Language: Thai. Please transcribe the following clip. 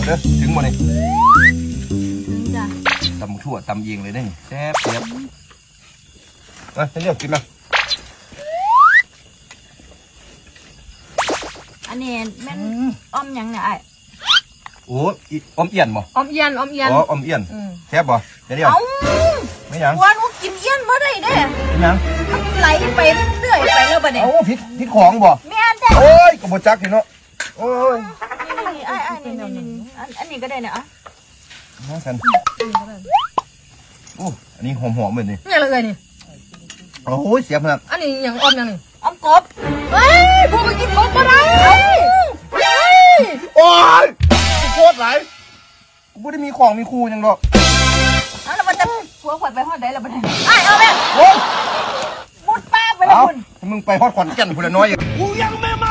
เด้อถึงบ่นี่ถึงจ้ะตำทั่วตำเองเลยได้แซ่บเสียบมาฉันเรียกกินมาอันนี้แม่นอ้อมยังเนี่ยไอ้โอ้อมเอียนบ่อมเอียนอ๋ออมเอียนแซ่บบ่เดี๋ยวไม่ยังวันกูกินเอี้ยนมาได้เด้ไม่ยังมันไหลไปเรื่อยไปแล้วบัดนี้โอ้พิษของบ่แม่นแท้โอ้ยกระโบจักเนาะโอ้ยนี่ไอ้นี่อันนี้ก็ได้เนี่ยอ่ะน่าสันโอ้อันนี้หอมเหมือนนี่นี่อะไรนี่โอ้ยเสียบขนาดอันนี้อย่างอมอย่างนี้อ้อมกบเฮ้ยพวกไปกินกบมาได้โอ้ยโคตรไหลกูไม่ได้มีของมีครูยังหรอกแล้วมันจะหัวขวัญไปฮอดได้แล้วบัดนี้ไอ้เอาแม่มุดป้าไปเลยคุณมึงไปฮอดขวัญแก่นคุณละน้อยกูยังไม่มา